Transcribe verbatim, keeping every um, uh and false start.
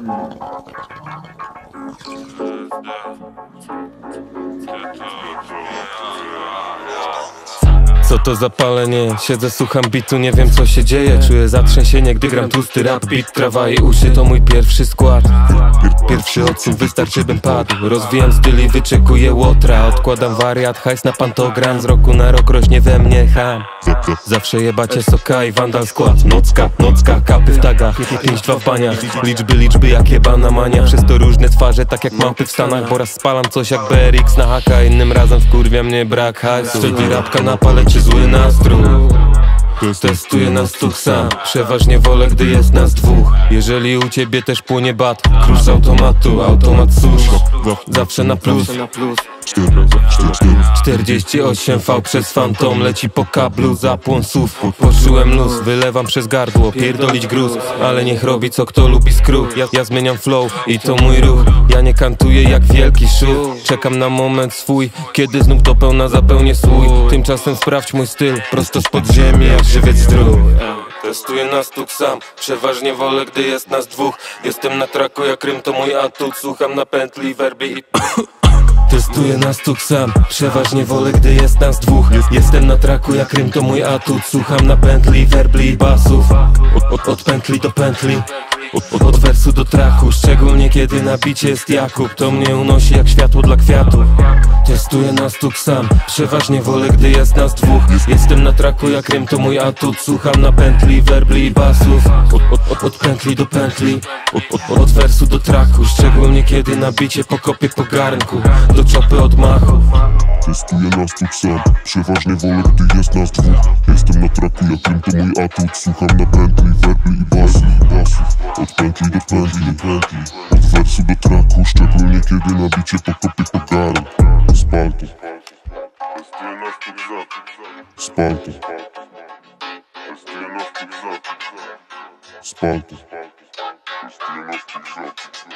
Co to za palenie? Siedzę, słucham bitu, nie wiem co się dzieje. Czuję zatrzęsienie, gdy gram tłusty rap. Beat, trawa i uszy to mój pierwszy skład. Pierwszy odcinek, wystarczy bym padł. Rozwijam styl i wyczekuję łotra. Odkładam wariat, hajs na pantogram. Z roku na rok rośnie we mnie ham. Zawsze jebacie soka i wandal skład. Nocka, nocka, kapy w tagach, pięć dwa w baniach. Liczby, liczby jak jebana mania. Przez to różne twarze, tak jak małpy w Stanach. Bo raz spalam coś jak B R X na haka. Innym razem wkurwia mnie brak hajsu. Wtedy rapka na palecie, zły nastrój. Testuję na stuk sam. Przeważnie wolę, gdy jest nas dwóch. Jeżeli u ciebie też płonie bat, krusz z automatu, automat susz. Zawsze na plus. czterdzieści osiem V przez fantom. Leci po kablu, zapłon słów. Poczułem luz, wylewam przez gardło. Pierdolić gruz, ale niech robi co kto lubi skrót. Ja, ja zmieniam flow i to mój ruch. Ja nie kantuję jak wielki szur. Czekam na moment swój, kiedy znów do pełna zapełnię słój. Tymczasem sprawdź mój styl, prosto z podziemi jak żywiec zdrów. Testuję na stuk sam, przeważnie wolę, gdy jest nas dwóch. Jestem na traku jak rym to mój atut. Słucham na pętli, werby i... Testuję na stuk sam, przeważnie wolę, gdy jest nas dwóch. Jestem na traku jak rym to mój atut. Słucham na pętli, werbli i basów. Od, od, od pętli do pętli, od, od wersu do traku. Szczególnie kiedy na bicie jest Jakub. To mnie unosi jak światło dla kwiatów. Testuję na stuk sam, przeważnie wolę, gdy jest nas dwóch. Jestem na traku jak rym to mój atut. Słucham na pętli, werbli i basów. Od, od, od, od pętli do pętli, od, od, od wersu do traku. Szczególnie kiedy na bicie pokopię po garnku. Do czopy odmachu. Testuję na stuk sam, przeważnie wolę, gdy jest nas dwóch. Jestem na traku jak rym to mój atut. Słucham na pętli, werbli i basów. Od pętli do pętli, od wersu do traku. Szczególnie kiedy na bicie pokopię po garnku. Spalto. Testuję na stuk sam. Spalto. Testuję na stuk sam. Spalto. Testuję na stuk sam.